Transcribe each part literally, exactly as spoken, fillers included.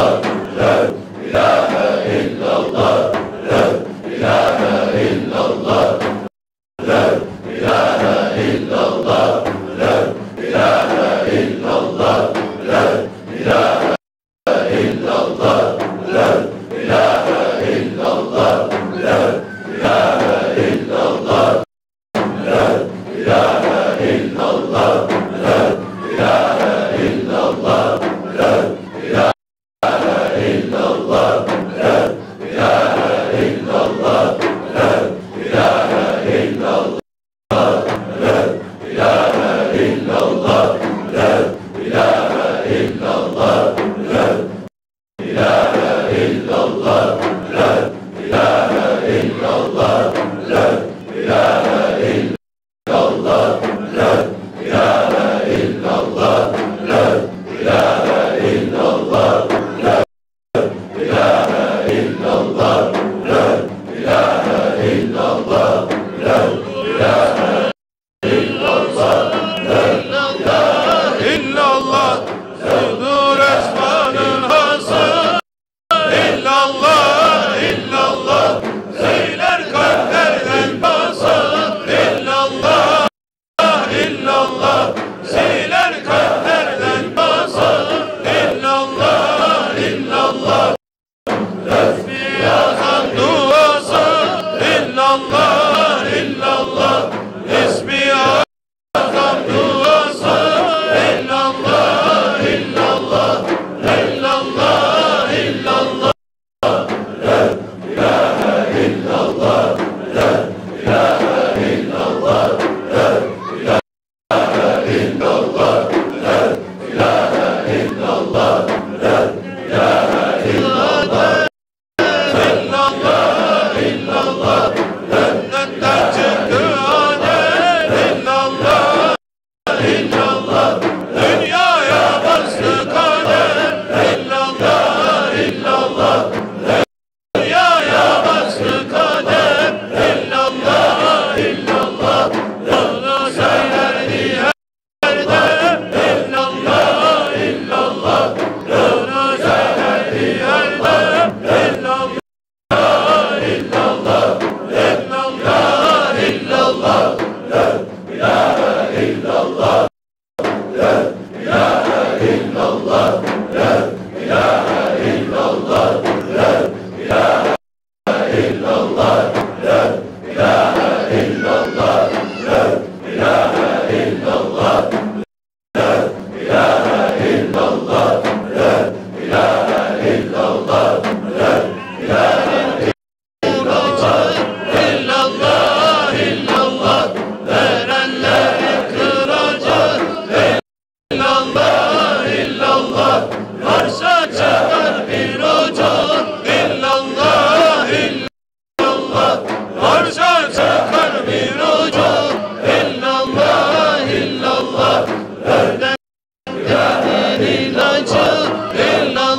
إلا الله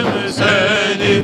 ömrüm seni.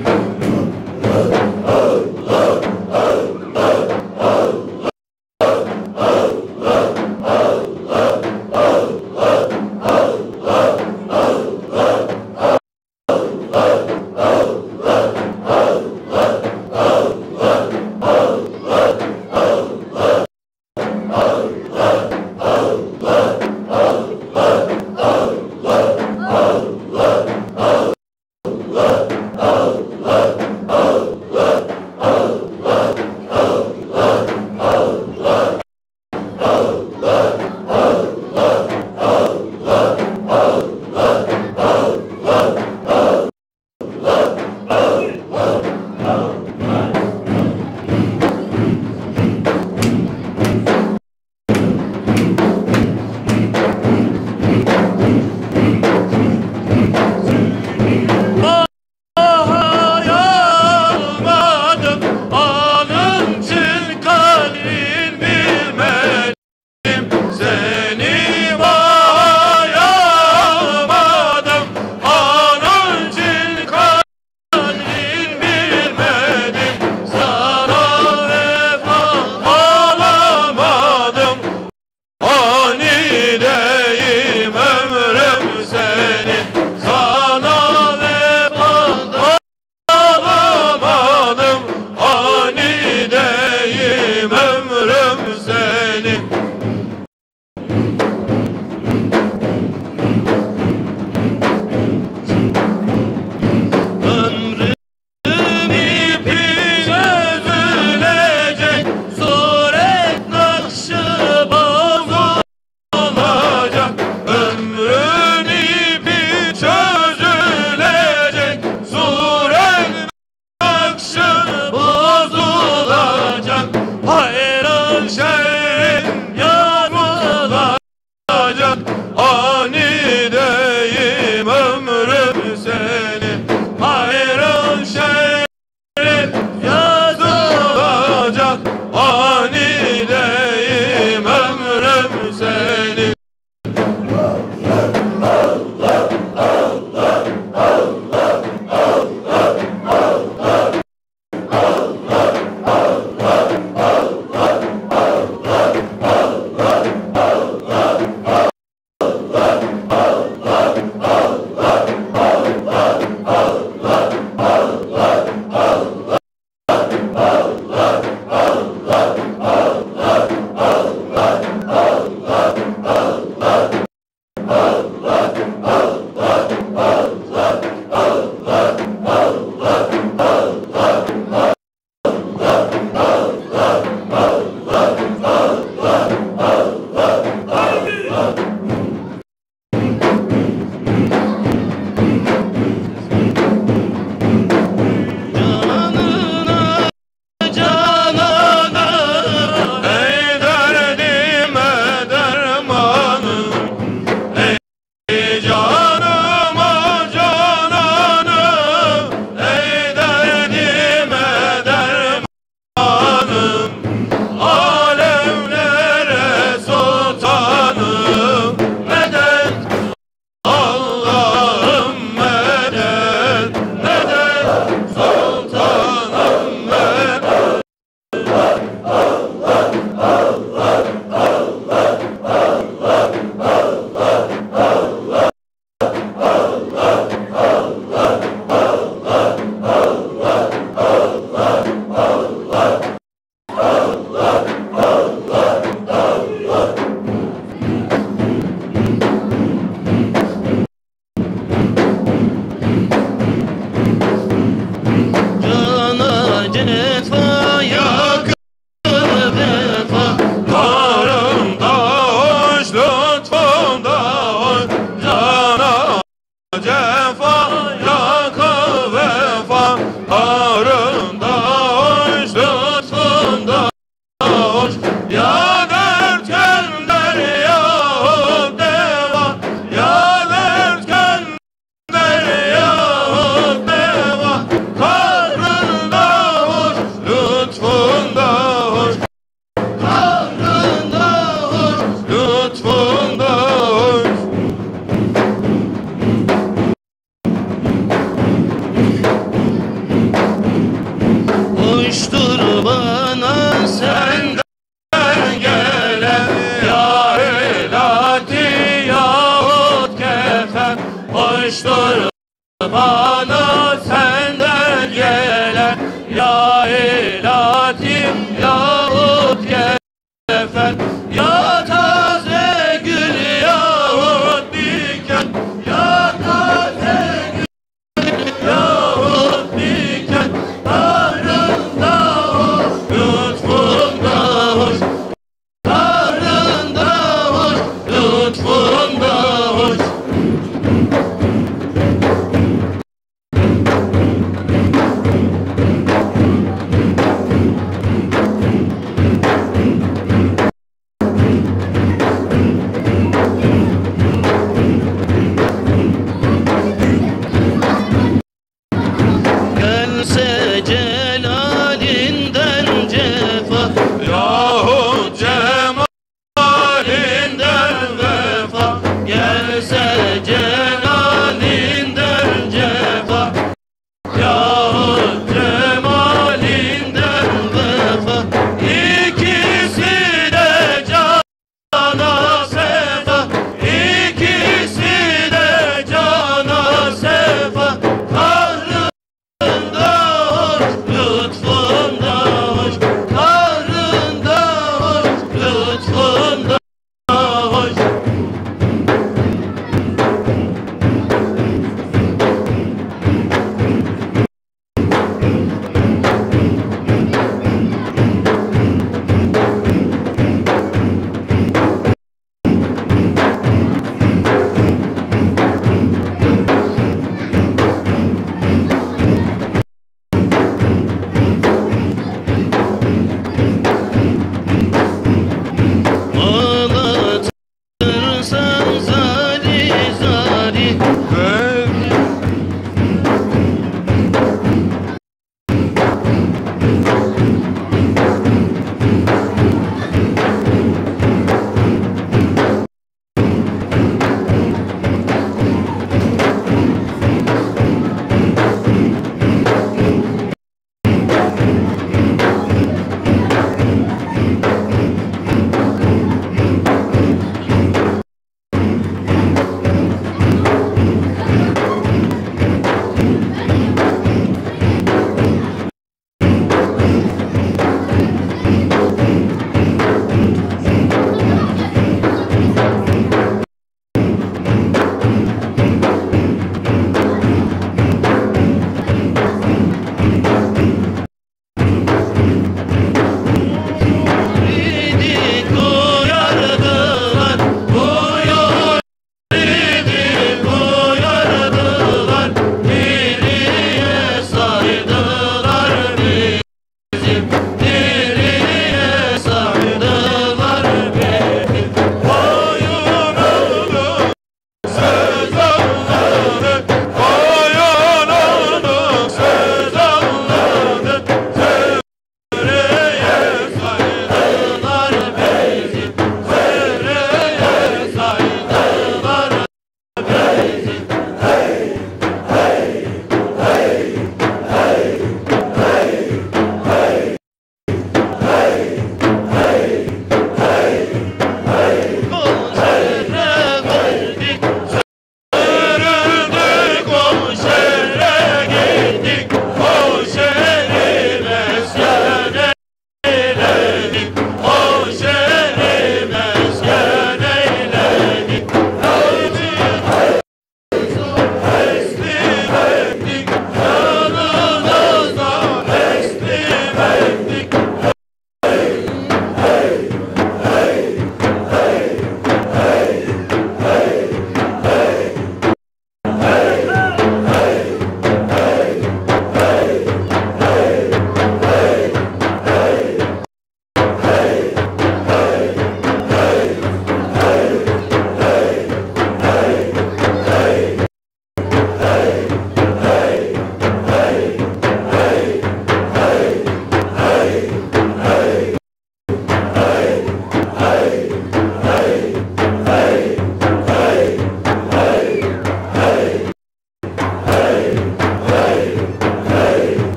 bana senden gelen, ya ilatim yahut kefen, ya taze gül yahut diken, ya taze gül yahut diken, bağrında hoş, lütfunda hoş, bağrında hoş, lütfunda hoş.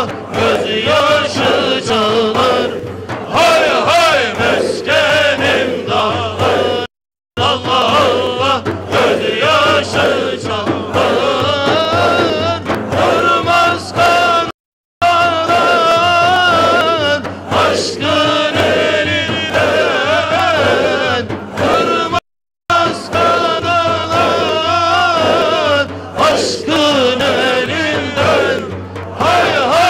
Allah gözyaşı çalar. Hay hay meskenim dağlar. Allah Allah gözyaşı çalar. Durmaz kanar aşkın elinden. Durmaz kanar aşkın elinden. Hay hay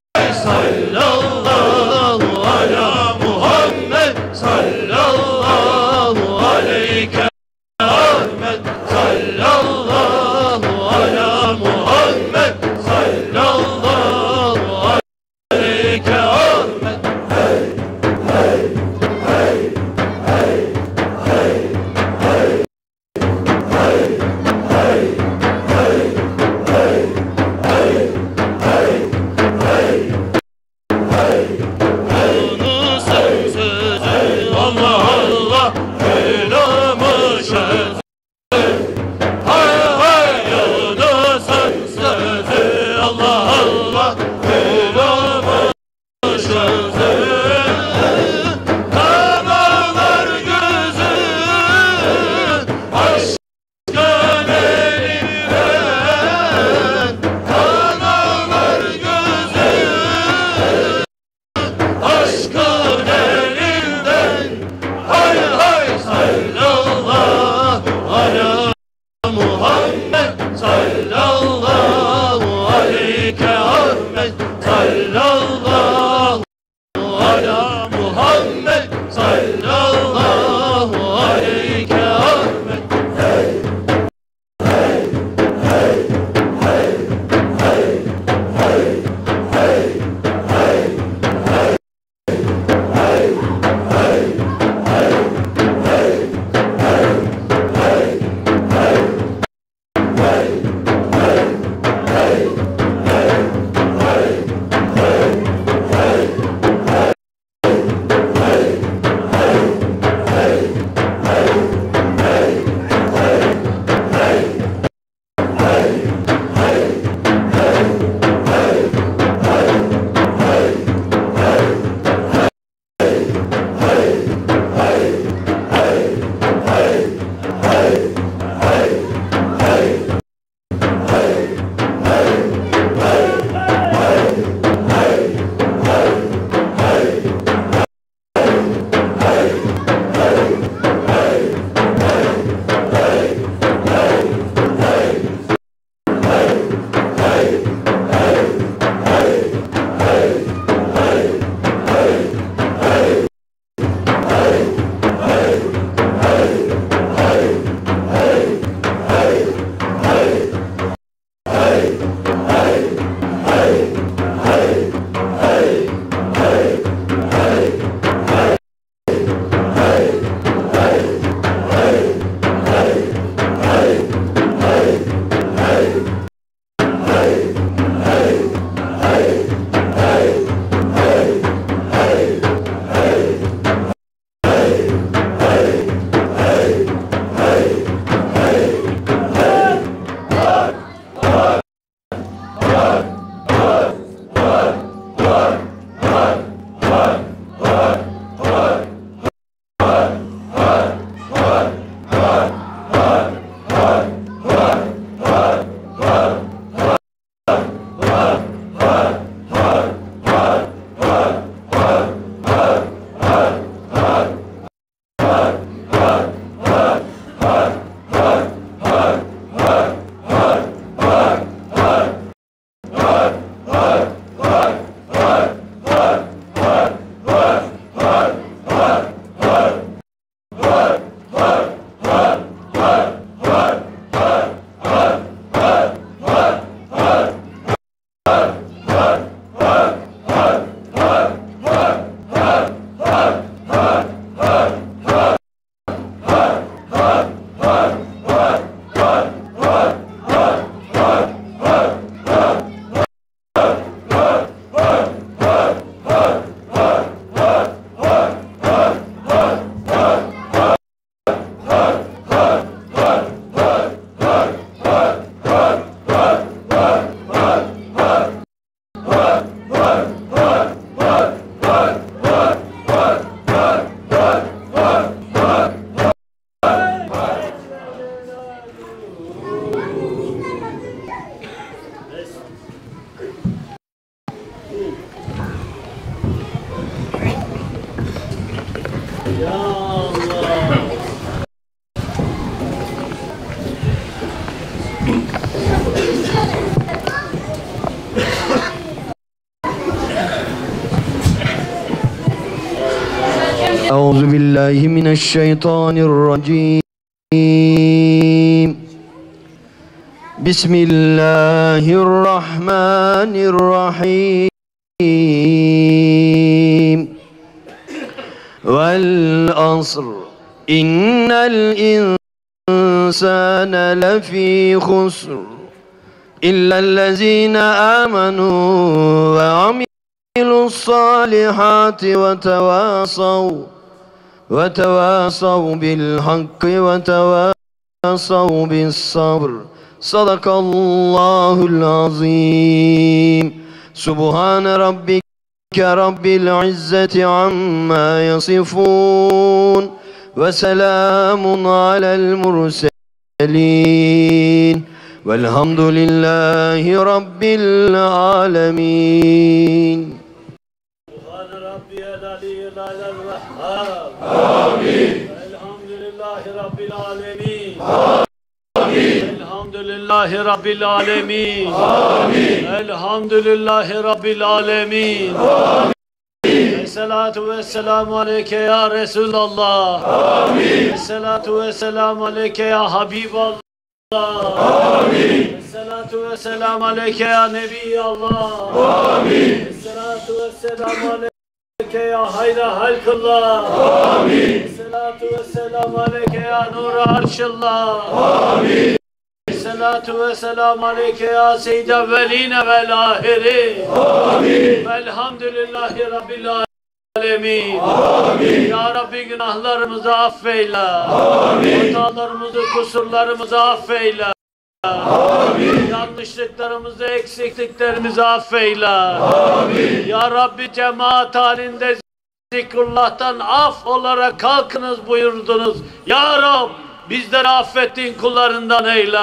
sallallahu ala Muhammed sallallahu aleyke Ahmet sallallahu ala Muhammed sallallahu aleyke Ahmet. Yunus'un sözü Allah Allah kelamı şerh. Hay hay Yunus'un sözü Allah Allah kelamı şerh. Kanalar gözü aşkın elinden. Kanalar gözü aşkın elinden. Hay hay sallallahu ala Muhammed sallallahu aleyke Ahmet sallallahu ala Muhammed sallallahu aleyke Ahmet. Var. أعوذ بالله من الشيطان الرجيم. بسم الله الرحمن الرحيم. والعصر إن الإنسان لفي خسر إلا الذين آمنوا وعملوا الصالحات وتواصوا وتواصوا بالحق وتواصوا بالصبر. صدق الله العظيم. سبحان ربك رب العزة عما يصفون وسلام على المرسلين والحمد لله رب العالمين. سبحان ربي العلي الأعلى الوهاب. آمين. الحمد لله رب العالمين. آمين. الحمد لله رب العالمين. آمين. الحمد لله رب العالمين. آمين. الصلاة والسلام عليك يا رسول الله. آمين. الصلاة والسلام عليك يا حبيب الله. آمين. الصلاة والسلام عليك يا نبي الله. آمين. الصلاة والسلام عليك يا خير خلق الله. آمين. الصلاة والسلام عليك يا نور عرش الله. آمين. الصلاة والسلام عليك يا سيد الأولين والآخرين. آمين. والحمد لله رب العالمين. Amin. Ya Rabbi günahlarımızı affeyle. Amin. Hatalarımızı, kusurlarımızı affeyle. Amin. Yanlışlıklarımızı, eksikliklerimizi affeyle. Amin. Ya Rabbi cemaat halinde zikrullah'tan af olarak kalkınız buyurdunuz. Ya Rab bizleri affettiğin kullarından eyle.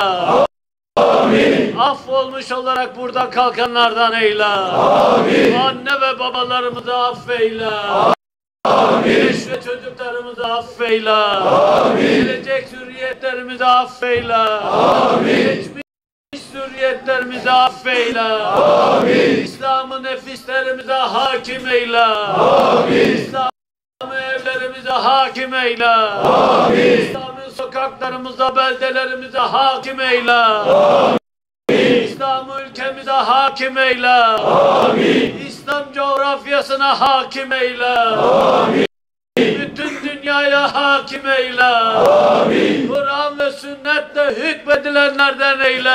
Amin. Affolmuş olarak burada kalkanlardan eyle. Amin. Anne ve babalarımızı affeyle. Amin. Eş ve çocuklarımızı affeyle. Amin. Gelecek zürriyetlerimizi affeyle. Amin. Geçmiş zürriyetlerimizi affeyle. Amin. İslam'ı nefislerimize hakim eyle. Amin. İslam'ı evlerimize hakim eyle. Amin. İslam'ı sokaklarımıza, beldelerimize hakim eyle. Amin. İslam'ı ülkemize hakim eyle. Amin. İslam coğrafyasına hakim eyle. Amin. Bütün dünyaya hakim eyle. Amin. Kur'an ve sünnetle hükmedilenlerden eyle.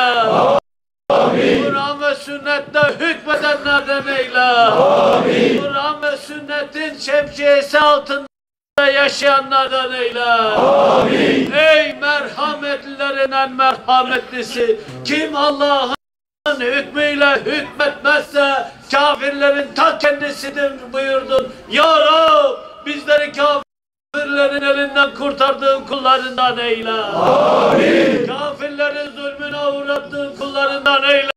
Amin. Kur'an ve sünnetle hükmedenlerden eyle. Amin. Kur'an ve sünnetin şemsiyesi altında yaşayanlardan eyle. Amin. Ey merhametlilerin en merhametlisi, kim Allah'ın hükmüyle hükmetmezse kafirlerin ta kendisidir buyurdun. Ya Rab bizleri kafirlerin elinden kurtardığın kullarından eyle. Amin. Kafirlerin zulmüne uğrattığın kullarından eyleme.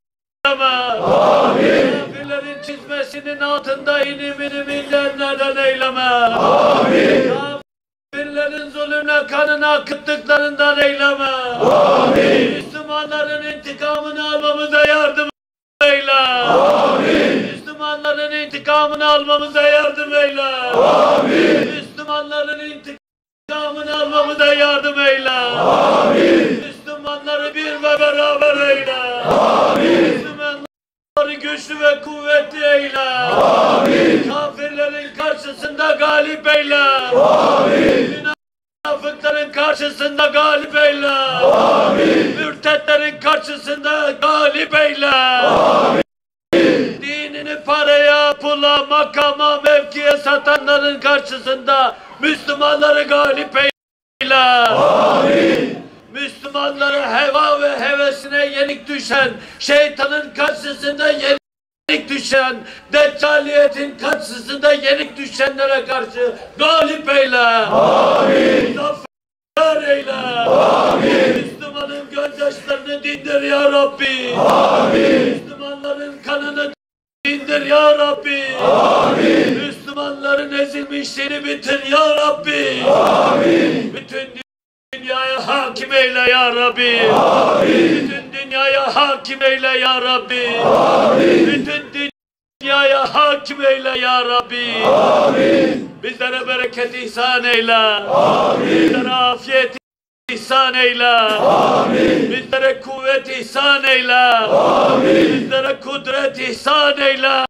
Amin. Kafirlerin çizmesinin altında inim inim inleyenlerden eyleme. Amin. Kafirlerin zulümle kanını akıttıklarından eyleme. Amin. Müslümanların intikamını almamıza yardım eyle. Amin. Müslümanların intikamını almamıza yardım eyle. Amin. Müslümanların intikamını almamıza yardım eyle. Amin. Müslümanları bir ve beraber eyle. Amin. Müslümanları güçlü ve kuvvetli eyle. Amin. Kafirlerin karşısında galip eyle. Amin. Münafıkların karşısında galip eyle. Amin. Mürtetlerin karşısında galip eyle. Amin. Dinini paraya, pula, makama, mevkiye satanların karşısında Müslümanları galip eyle. Amin. Müslümanları heva ve hevesine yenik düşen, şeytanın karşısında yenik düşen, deccaliyetin karşısında yenik düşenlere karşı galip eyle. Amin. Zafer eyle. Amin. Müslümanın gözyaşlarını dindir ya Rabbi. Amin. Müslümanların kanını dindir ya Rabbi. Amin. Müslümanların ezilmişliğini bitir ya Rabbi. Amin. Bütün dünyaya hakim eyle ya Rabbi. Amin. Bütün dünyaya hakim eyle ya Rabbi. Amin. Bütün dünyaya hakim eyle ya Rabbi. Amin. Bizlere bereket ihsan eyle. Amin. Bizlere afiyet ihsan eyle. Amin. Bizlere kuvvet ihsan eyle. Amin. Bizlere kudret ihsan eyle.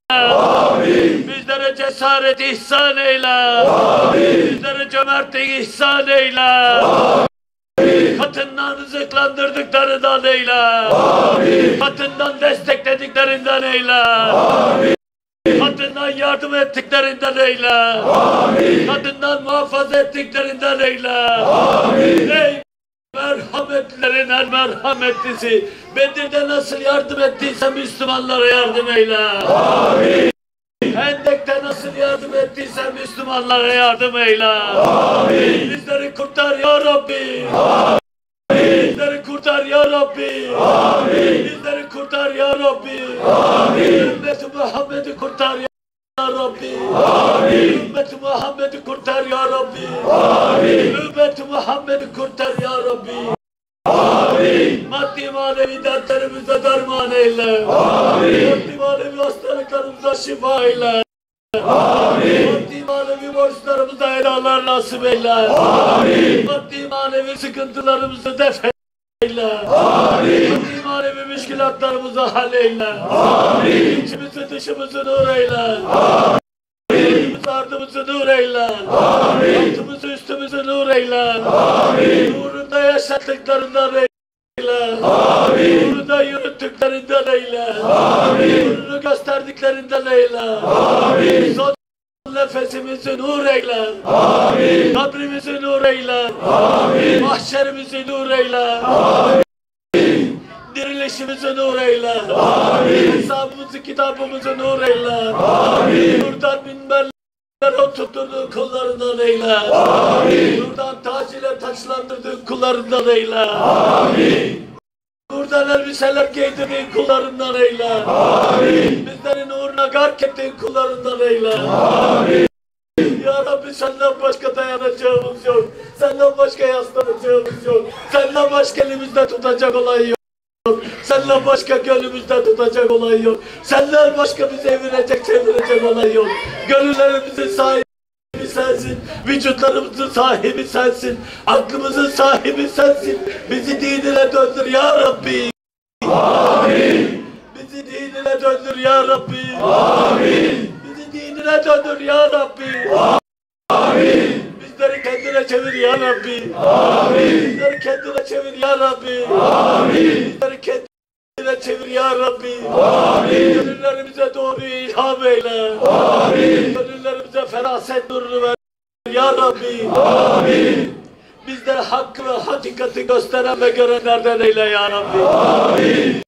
Amin. Bizlere cesaret ihsan eyle. Amin. Bizlere cömertlik ihsan eyle. Amin. Katından rızıklandırdıklarından eyle. Amin. Katından desteklediklerinden eyle. Amin. Katından yardım ettiklerinden eyle. Amin. Katından muhafaza ettiklerinden eyle. Amin. Ey merhametlerin en merhametlisi, Bedir'de nasıl yardım ettiyse Müslümanlara yardım eyle. Amin. Hendek'te nasıl yardım ettiyse Müslümanlara yardım eyle. Amin. Bizleri kurtar ya Rabbi. Amin. Bizleri kurtar ya Rabbi. Amin. Bizleri kurtar ya Rabbi. Amin. Ümmeti Muhammed'i kurtar ya Rabbi. Amin. Ümmeti Muhammed'i kurtar ya Rabbi. Amin. Ümmeti Muhammed'i kurtar ya Rabbi. Amin. Maddi manevi dertlerimize derman eyle. Amin. Maddi manevi hastalıklarımıza şifa eyle. Amin. Maddi manevi borçlarımıza helalar nasip eyle. Amin. Maddi manevi sıkıntılarımızı def eyle. Amin. Maddi manevi müşkilatlarımızı halleyle. Amin. İçimizi dışımızı nur eyle. Amin. Önümüzü ardımızı nur eyle. Amin. Altımızı üstümüzü nur eyle. Amin. Nurunda yaşattıklarından eyle. Amin. Nurunda yürüttüklerinden eyle. Amin. Nurunu gösterdiklerinden eyle. Amin. Son nefesimizi nur eyle. Amin. Kabrimizi nur eyle. Amin. Mahşerimizi nur eyle. Amin. Dirilişimizi nur eyle. Amin. Hesabımızı, kitabımızı nur eyle. Amin. Nurdan minberler oturtturduğun kullarından eyle. Amin. Nurdan taç ile taçlandırdığın kullarından eyle. Amin. Nurdan elbiseler giydirdiğin kullarından eyle. Amin. Bizlerin uğruna gark ettiğin kullarından eyle. Amin. Ya Rabbi senden başka dayanacağımız yok. Senden başka yaslanacağımız yok. Senden başka elimizde tutacak olay yok. Senden başka gönlümüzde tutacak olay yok. Senden başka bizi evirecek, çevirecek olay yok. Gönüllerimizin sahibi sensin. Vücutlarımızın sahibi sensin. Aklımızın sahibi sensin. Bizi dinine döndür ya Rabbi. Amin. Bizi dinine döndür ya Rabbi. Amin. Bizi dinine döndür ya Rabbi. Amin. Bizleri kendine çevir ya Rabbi. Amin. Bizleri kendine çevir ya Rabbi. Amin. Bizleri kendine çevir ya Rabbi. Amin. Gönüllerimize doğruyu ilham eyle. Amin. Gönüllerimize feraset nurunu ver ya Rabbi. Amin. Bizleri hakkı ve hakikati gösteren ve görenlerden eyle ya Rabbi. Amin.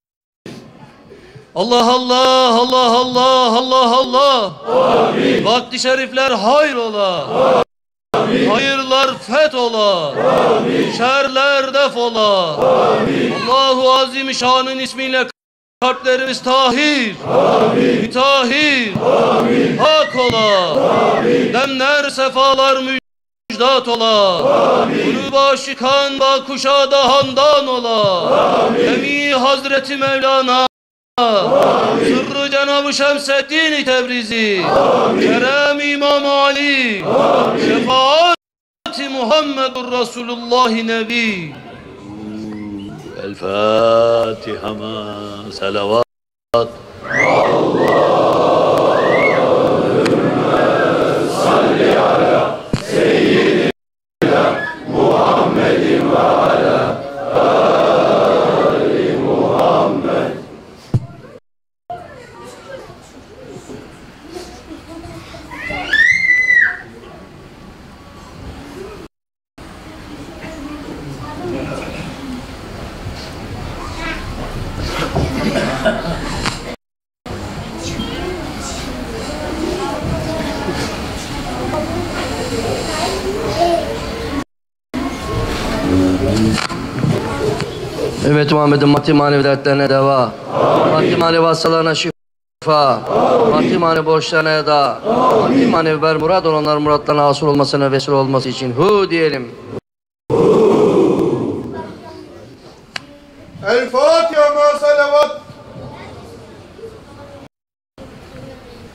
Allah Allah Allah Allah Allah Allah. Amin. Vakti şerifler hayrola. Amin. Hayırlar fethola. Amin. Şerler defola. Amin. Allahu Azimüşşan'ın ismiyle kalplerimiz tahir. Amin. Mütahhir. Amin. Hak ola. Amin. Demler sefalar müjdat ola. Kulüp aşıkan ba kuşada handan ola. Emi Hazreti Mevlana. Amin. Sırrı Cenab-ı Şemseddin Tebrizi. Amin. Kerem İmam Ali. Amin. Şefaat-i Muhammedur Resulullah Nebi. El Fatiha ma salavat. Allahümme salli ala seyyidina Muhammedin ve ala ali Muhammed. Evet Muhammed'in maddi manevi dertlerine deva. Maddi manevi hastalarına şifa. Maddi manevi borçlarına eda. Maddi manevi ber murad olanların muratlarına hasıl olmasına vesile olması için hu diyelim. El Fatiha ma salavat.